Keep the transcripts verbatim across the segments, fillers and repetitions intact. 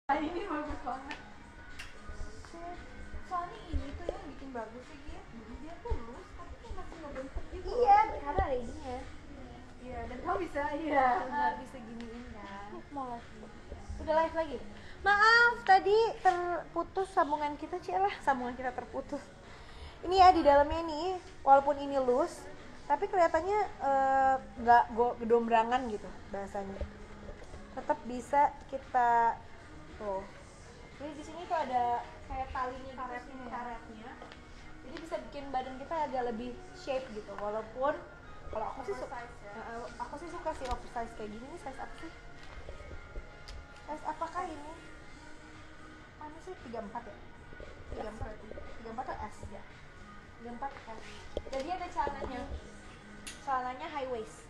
Ini bagus banget. Soalnya ini tuh yang bikin bagus sih dia. Dia tuh lurus tapi kayak masih ngebentuk gitu. Iya, karena ada ininya. Iya, dan kamu bisa iya. Nggak bisa giniin kan. Mau udah live lagi. Maaf, tadi terputus sambungan kita, Cilah. Sambungan kita terputus. Ini ya di dalamnya nih, walaupun ini loose, tapi kelihatannya nggak uh, gedombrangan gitu bahasanya. Tetap bisa kita tuh. Jadi di sini tuh ada kayak talinya karetnya, karetnya. Jadi bisa bikin badan kita agak lebih shape gitu. Walaupun kalau aku sih suka, ya? uh, aku sih suka sih oversize kayak gini. Nih size apa sih? Size apakah ini? Mana sih tiga puluh empat ya? tiga puluh empat. tiga puluh empat tuh S ya. tiga puluh empat S. Jadi ada celananya. Celananya high waist.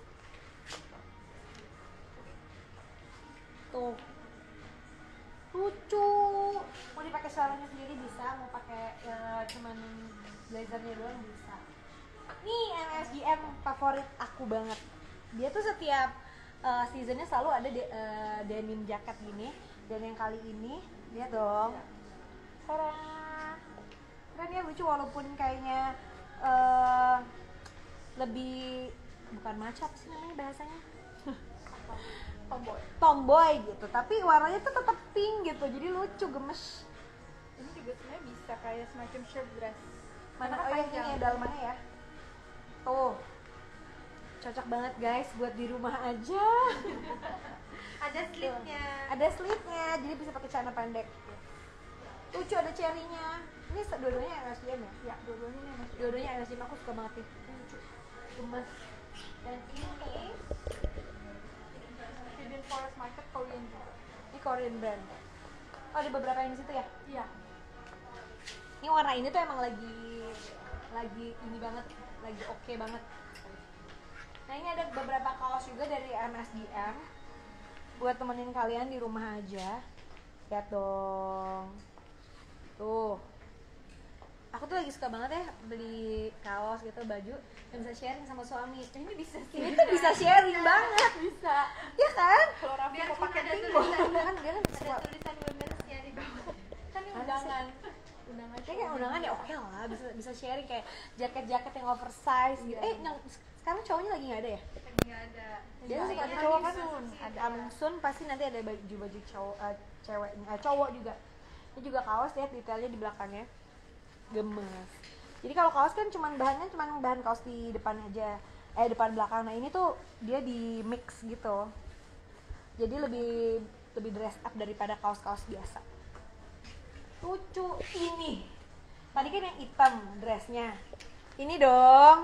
Tuh. Lucu. Mau dipakai celananya sendiri bisa, mau pakai ya, cuman blazernya doang bisa. Nih M S G M favorit aku banget. Dia tuh setiap uh, seasonnya selalu ada de, uh, denim jaket gini. Dan yang kali ini lihat dong. Keren. Keren ya, lucu walaupun kayaknya uh, lebih bukan maca apa sih namanya bahasanya? Tomboy. Tomboy gitu, tapi warnanya tuh tetap pink gitu, jadi lucu, gemes. Ini juga sebenarnya bisa kayak semacam shirt dress. Mana Karena oh yang ini panjang. ya dalamannya ya. Tuh. Cocok banget guys buat di rumah aja. Ada slipnya. Ada slipnya, jadi bisa pakai celana pendek. Lucu, ada cherry-nya. Ini dua-duanya M S G M ya? Ya, dua-duanya ini masih. Dua-duanya M S G M, aku suka banget nih. Lucu. Gemes. Dan ini Hidden Forest Market Korean juga. ini Korean brand. Oh, ada beberapa yang di situ ya? Iya. Ini warna ini tuh emang lagi lagi ini banget, lagi oke okay banget. Nah, ini ada beberapa kaos juga dari M S G M buat temenin kalian di rumah aja. Lihat dong. Tuh. Aku tuh lagi suka banget ya beli kaos gitu, baju yang bisa sharing sama suami. Ini bisa sih. Ini tuh bisa sharing banget. Bisa. Ya kan? Kalau Raffi Biar mau pun pakai ada pink tulisan. Kan dia kan Ada suka. tulisan women's-nya di bawah. kan ini Ada undangan. Undangan. Kayak kayak undangan ya oke lah, bisa bisa sharing kayak jaket-jaket yang oversize gitu. Iya. Eh, yang sekarang cowoknya lagi nggak ada ya? Lagi nggak ada. Dia Iya, suka ada ada cowok cowok kan kan Sun. ada Amsun pasti nanti ada baju-baju cowok uh, ceweknya uh, cowok juga. Ini juga kaos, lihat detailnya di belakangnya. Gemes. Jadi kalau kaos kan cuman bahannya cuman bahan kaos di depan aja. Eh depan belakang. Nah, ini tuh dia di mix gitu. Jadi lebih lebih dress up daripada kaos-kaos biasa. Lucu ini. Tadi kan yang hitam dressnya. Ini dong.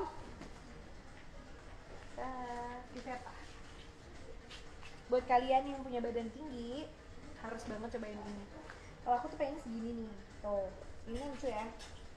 Uh, Iveta. Buat kalian yang punya badan tinggi harus banget cobain ini. Kalau aku tuh pengen segini nih. Tuh, ini lucu ya.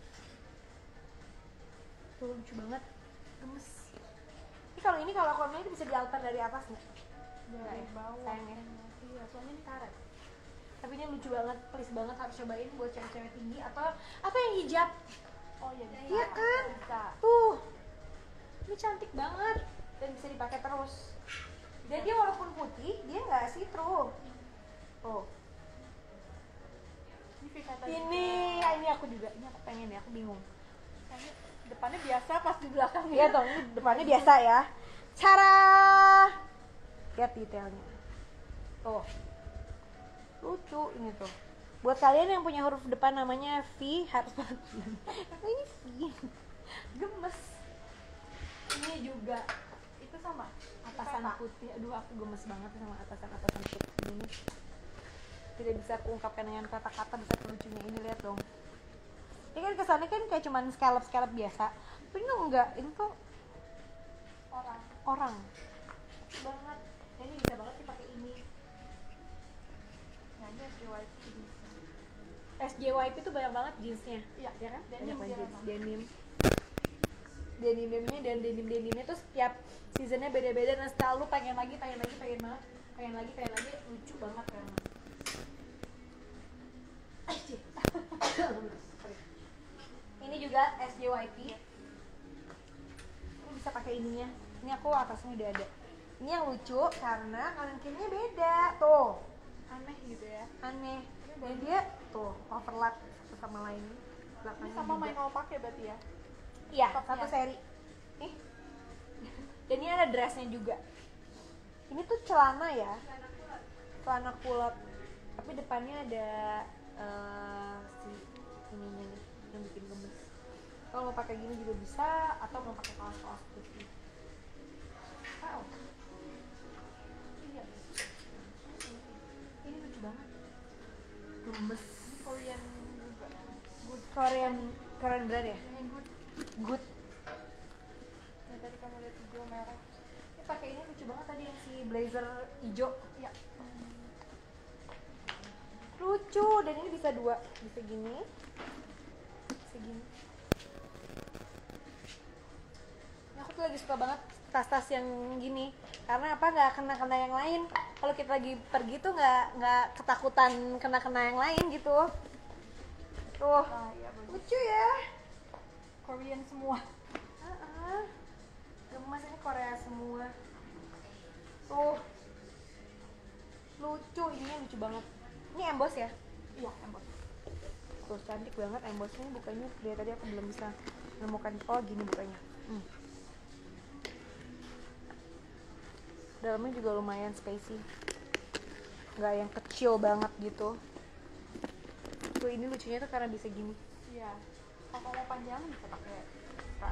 Tuh lucu banget. Gemes. Ini kalau ini kalau aku ini bisa dialter dari atas nggak? Dari bawah. Sayang ya. Iya, soalnya ini karet. Tapi ini lucu banget, please banget harus cobain buat cewek-cewek tinggi atau apa yang hijab. Oh iya, bisa. Iya kan? Bisa. Tuh. Ini cantik banget dan bisa dipakai terus. Dan dia walaupun putih, dia nggak see-through. Tuh. Ini Viveta. Ini, ya, ini aku juga. Ini aku pengen ya, aku bingung. Ini depannya biasa, pas di belakangnya. Iya dong, ini depannya biasa ya. Cara lihat detailnya. Tuh. Lucu ini tuh. Buat kalian yang punya huruf depan namanya V harus banget. Ini V. Gemes. Ini juga Itu sama. atasan Viveta. putih. Aduh, aku gemes banget sama atasan-atasan putih ini. Tidak bisa aku ungkapkan dengan kata-kata bisa lucunya ini, lihat dong. Ini kan kesannya kan kayak cuman scallop-scallop biasa. Tapi ini enggak, ini tuh Orang. orang. Lucu banget. Dan ini bisa banget dipakai ini. Nah, ini S J Y P bisa. S J Y P itu banyak banget jeansnya. Iya, Ya kan? denim Banyak banget dia jeans, memang. denim. Denim-denimnya dan denim-denimnya tuh setiap seasonnya beda-beda dan selalu pengen lagi, pengen lagi, pengen banget, pengen lagi, pengen lagi, lucu banget kan. Ini juga S J Y P. Ini bisa pakai ininya. Ini aku atasnya udah ada. Ini yang lucu karena kanan kirinya beda. Tuh. Aneh gitu ya. aneh. Dan dia tuh overlap satu sama lain. Ini Belakangnya sama juga. main all pakai berarti ya. Iya, Topnya. satu seri. Nih. Dan ini ada dressnya juga. Ini tuh celana ya. Celana kulot. Tapi depannya ada uh, si ininya nih yang bikin gemes. Kalau mau pakai gini juga bisa atau mau pakai kaos-kaos putih. Wow. Iya. Ini lucu banget. Gemes. Korean juga. Good Korean Korean brand ya? Yang good. Good. Yang tadi kamu lihat hijau merah. Ini pakai ini lucu banget tadi yang si blazer hijau. Iya. Lucu, dan ini bisa dua, bisa gini, bisa gini. Nah, aku tuh lagi suka banget tas-tas yang gini, karena apa, nggak kena-kena yang lain. Kalau kita lagi pergi tuh nggak nggak ketakutan kena-kena yang lain gitu. Tuh, Ah, iya bagus. lucu ya. Korean semua. Uh-uh. Gemes, ini Korea semua. Tuh, lucu, ininya lucu banget. Ini emboss ya? Iya, emboss. Tuh, cantik banget embossnya. Bukanya dari tadi aku belum bisa menemukan. Oh, gini bukanya. Hmm. Dalamnya juga lumayan spacey, nggak yang kecil banget gitu. Tuh, ini lucunya tuh karena bisa gini. Iya. Kalau mau panjang bisa pakai strap.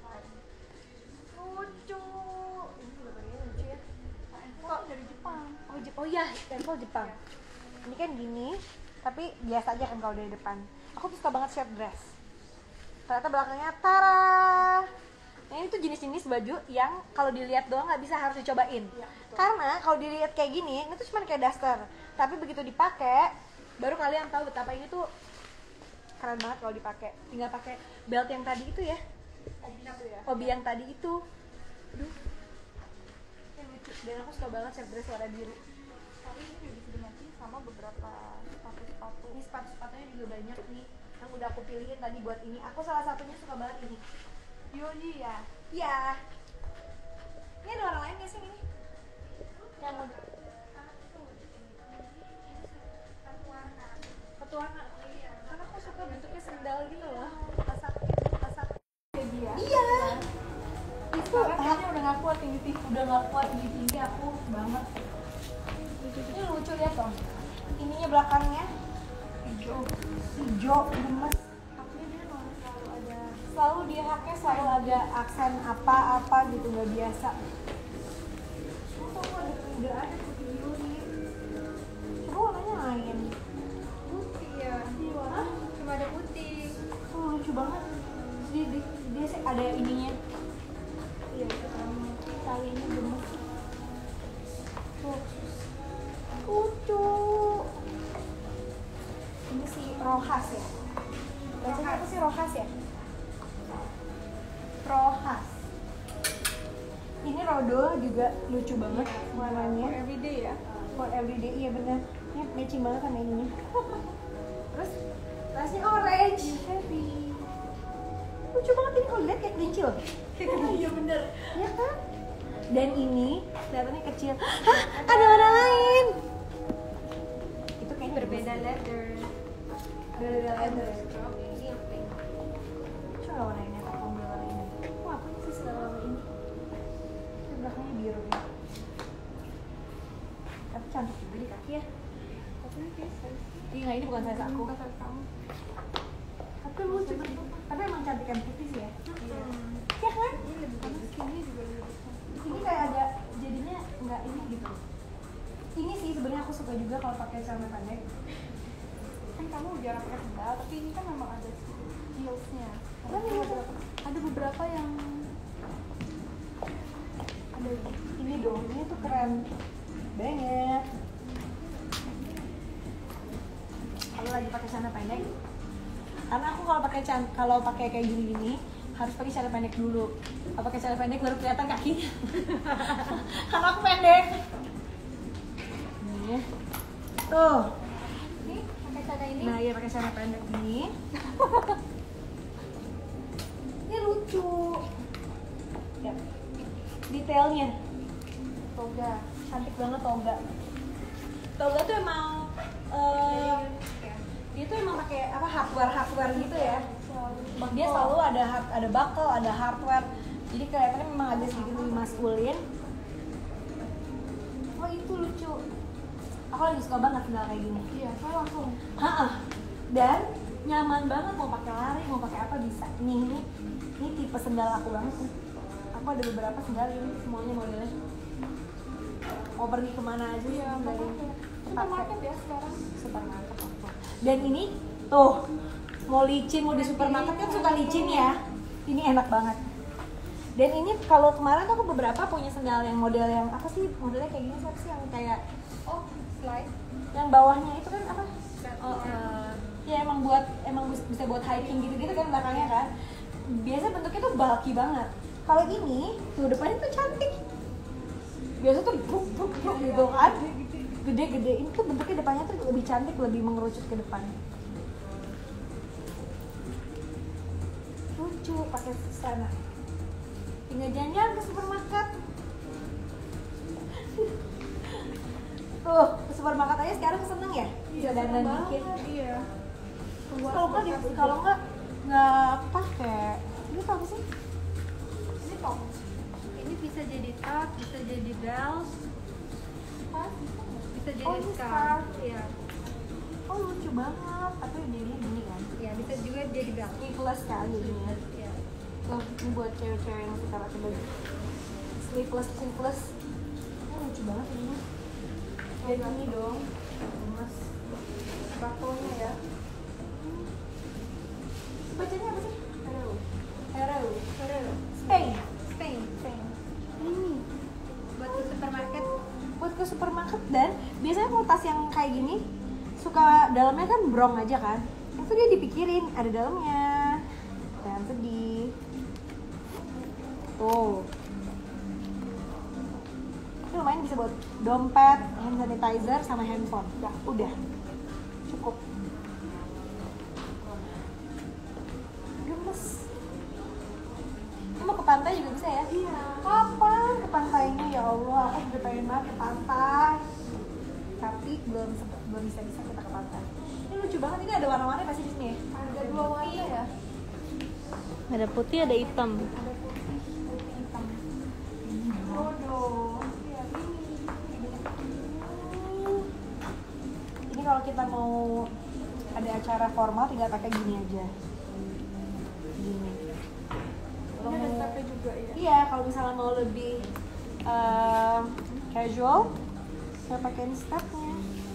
Lucu. Ini juga bagiannya lucu ya. Nah, ini kok dari Jepang. Oh, Jep oh iya, stempel Jepang. Ini kan gini, tapi biasa aja kan kalau dari depan. Aku tuh suka banget shirt dress. Ternyata belakangnya tara. Nah, ini tuh jenis-jenis baju yang kalau dilihat doang nggak bisa, harus dicobain. Iya, betul. Karena kalau dilihat kayak gini, ini tuh cuma kayak daster. Tapi begitu dipakai, baru kalian tahu betapa ini tuh keren banget kalau dipakai. Tinggal pakai belt yang tadi itu ya, Obinya tuh ya. hobi yang tadi itu. Aduh, ini lucu. Dan aku suka banget shirt dress warna biru. Tapi ini juga bisa diganti sama beberapa sepatu-sepatu. Ini sepatu-sepatunya juga banyak nih yang udah aku pilihin tadi buat ini. Aku salah satunya suka banget ini. Yoji ya. Iya. Ini ada orang lain nggak sih ini? Yang mau satu warna. Karena aku suka bentuknya sendal gitu loh. Tasak, tasak. Kayak dia. Iya. Itu Sekarang kayaknya udah nggak kuat tinggi tinggi. udah nggak kuat di tinggi aku banget. Ini lucu lihat dong. Ininya belakangnya Hijau. hijau gemes. Haknya dia memang selalu ada. Selalu dia haknya selalu ada aksen apa-apa gitu, nggak biasa. Masa aku ada, udah ada putih biru nih. Coba warnanya lain. Putih ya. Iya. Hah? Cuma ada putih. Oh, lucu banget. Dia, dia, dia sih ada ininya. Iya, itu talinya. Talinya gemes. Tuh. Lucu. Ini si Rojas ya. Bacanya apa sih Rojas ya? Rojas. Ini Rodo juga lucu banget warnanya. For everyday ya. For everyday, iya bener. Ini matching banget sama ininya. Terus tasnya orange, heavy. Lucu banget ini kalau lihat kayak kelinci loh. Iya bener. Ya kan? Dan ini kelihatannya kecil. Hah, ada warna lain. Itu kayaknya Berbeda leather. Berbeda leather. Ini yang pink. Coba warna ini atau ambil warna ini. Wah, apa sih segala warna ini? Ini belakangnya biru ya. Tapi cantik juga di kaki ya. Tapi ini kayak size. Iya, nggak, ini bukan size aku. Bukan size kamu. Tapi lucu. Tapi emang cantikan putih sih ya. Iya. Ya kan? Ini lebih bagus. Skinny juga lebih bagus. Ini kayak ada jadinya nggak ini gitu. Ini sih sebenarnya aku suka juga kalau pakai celana pendek. Kan kamu jarang pakai sandal, tapi ini kan memang ada heelsnya. Ada Ada beberapa, ada beberapa yang Ada ini dong, ini tuh keren banget. Kalau lagi pakai celana pendek, karena aku kalau pakai can- kalau pakai kayak gini-gini harus pakai celana pendek dulu. Kalau pakai celana pendek baru kelihatan kakinya. Karena aku pendek. Nih, tuh. ini pakai celana ini. Nah, iya pakai celana pendek ini. Ini lucu. Ya. Detailnya. Toga. Cantik banget toga. Toga tuh emang eh, dia tuh emang pakai apa hardware hardware gitu ya. Dia selalu ada hard- ada buckle, ada hardware. Jadi kelihatannya memang agak sedikit lebih maskulin. Oh itu lucu. Aku lagi suka banget sendal kayak gini. Iya, saya langsung. Ha-ha. Dan nyaman banget, mau pakai lari, mau pakai apa bisa. Nih, ini, ini tipe sendal aku banget nih. Aku ada beberapa sendal ini semuanya modelnya. Mau pergi kemana aja sih Iya, sendal ini. makanya. Kepake. Supermarket ya sekarang. Supermarket apa. Dan ini tuh mau licin, mau di supermarket kan suka licin ya. Ini enak banget. Dan ini kalau kemarin tuh aku beberapa punya sendal yang model yang apa sih, modelnya kayak gini siapa sih yang kayak Oh, slide. yang bawahnya itu kan apa? Oh, Eh, ya emang buat emang bis- bisa buat hiking gitu-gitu kan belakangnya kan. Biasa bentuknya tuh bulky banget. Kalau ini tuh depannya tuh cantik. Biasa tuh bruk bruk bruk gitu kan. Gede-gede. Ini tuh bentuknya depannya tuh lebih cantik, lebih mengerucut ke depan. Lucu pakai sana. Tinggal jalan-jalan ke supermarket. Tuh, ke supermarket aja sekarang seneng ya? Bisa dandan dikit. Iya. Kalau nggak di- kalau nggak nggak pakai. Ini apa sih? Ini top. Ini bisa jadi top, bisa jadi belt, bisa jadi Oh, ini scarf. scarf. Iya. Oh lucu banget. Tapi jadinya gini kan? Iya, bisa juga jadi belt. Sleeveless kali ini ya. Iya. Tuh, ini buat cewek-cewek yang suka pakai baju. Sleeveless, sleeveless. Oh lucu banget ini. Dan ini dong, emas. Bakonya ya. Bacanya apa sih? Hero. Hero. Hero. Spain. Spain. Spain. Ini Buat ke supermarket. buat ke supermarket. Dan biasanya kalau tas yang kayak gini suka dalamnya kan brong aja kan, itu dia dipikirin ada dalamnya, jangan sedih. Tuh ini lumayan bisa buat dompet, hand sanitizer, sama handphone. Udah, udah cukup. Gemes. Ini mau ke pantai juga bisa ya? Iya. Kapan ke pantainya ya Allah? Aku udah pengen banget ke pantai, tapi belum sempet, belum bisa bisa kita ke pantai. Ini lucu banget, ini ada warna-warni pasti di sini ya? Ada dua warna ya. Ada putih, ada hitam. Ada putih, putih hitam. Bodoh. Ya, ini. Ini kalau kita mau ada acara formal tinggal pakai gini aja. Gini. Kalau Ini ada mau- strapnya juga ya. Iya, kalau misalnya mau lebih um, casual, saya pakai strapnya.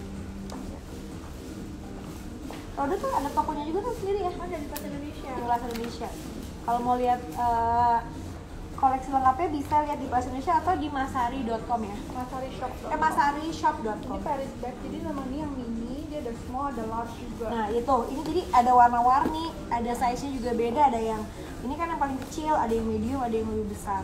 Roda tuh ada tokonya juga tuh sendiri ya, Ada di Pasar Indonesia. di Plaza Indonesia. Kalau mau lihat uh, koleksi lengkapnya bisa lihat di Plaza Indonesia atau di masari dot com ya. Masari Shop. Eh masari shop dot Ini com. Paris bag. Jadi nama ini yang mini, dia ada small, ada large juga. Nah itu, ini jadi ada warna-warni, ada size-nya juga beda, ada yang ini kan yang paling kecil, ada yang medium, ada yang lebih besar.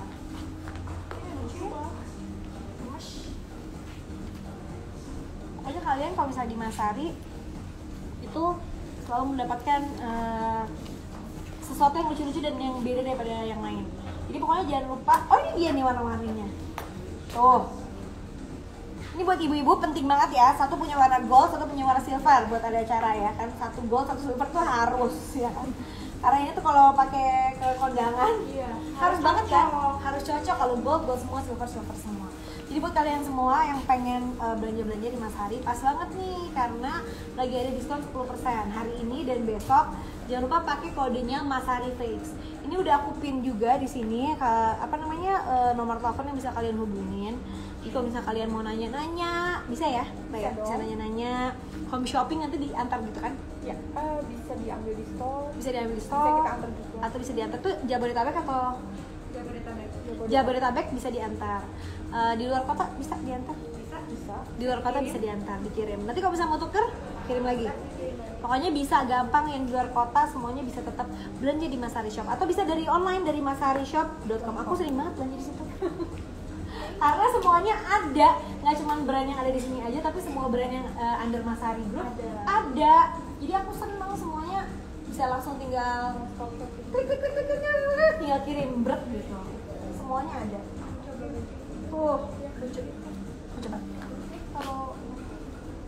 Pokoknya kalian kalau misalnya di Masari itu selalu mendapatkan eh, sesuatu yang lucu-lucu dan yang beda daripada yang lain. Jadi pokoknya jangan lupa, oh ini dia nih warna-warninya. Tuh. Ini buat ibu-ibu penting banget ya. Satu punya warna gold, satu punya warna silver buat ada acara ya kan. Satu gold, satu silver tuh harus ya kan. Karena ini tuh kalau pakai ke kondangan Iya. harus banget kan, harus cocok. Kalau gold, gold semua, silver, silver semua. Jadi buat kalian semua yang pengen uh, belanja-belanja di Mas Hari, pas banget nih karena lagi ada diskon sepuluh persen hari ini dan besok. Jangan lupa pakai kodenya Mas Hari Fix. Ini udah aku pin juga di sini ke, apa namanya uh, nomor telepon yang bisa kalian hubungin. Jadi kalau misalnya kalian mau nanya-nanya, bisa ya? Mbak ya? Bisa Bisa dong. nanya-nanya. Home shopping nanti diantar gitu kan? Ya, eh, bisa diambil di store. Bisa diambil di Bisa store kita antar juga. atau bisa diantar tuh Jabodetabek atau Jabodetabek. Jabodetabek bisa diantar. Uh, di luar kota bisa diantar. Bisa, bisa. Di luar kota bisa diantar, dikirim. Nanti kalau bisa mau tuker, kirim lagi. Pokoknya bisa gampang, yang di luar kota semuanya bisa tetap belanja di Masari Shop atau bisa dari online dari masari shop dot com. Aku sering banget belanja di situ. Karena semuanya ada, nggak cuma brand yang ada di sini aja, tapi semua brand yang uh, under Masari Group Ada. ada. Jadi aku senang semuanya bisa langsung tinggal klik klik klik klik klik, klik, tinggal kirim bret gitu. Semuanya ada. Tuh, lucu. Mau coba. Kalau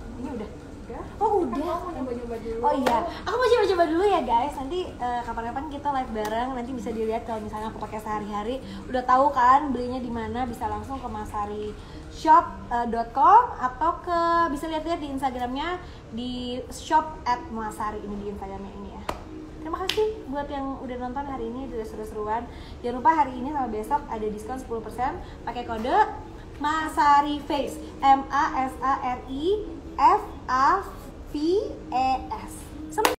coba-coba dulu. Oh iya, aku mau coba-coba dulu ya guys. Nanti uh, kapan-kapan kita live bareng. Nanti bisa dilihat kalau misalnya aku pakai sehari-hari. Udah tahu kan belinya di mana? Bisa langsung ke masari shop dot com atau ke bisa lihat-lihat di Instagramnya di shop at masari ini di Instagramnya ini ya. Terima kasih buat yang udah nonton hari ini, udah seru-seruan. Jangan lupa hari ini sama besok ada diskon sepuluh persen pakai kode MASARIFACE, M A S A R I F A V E S.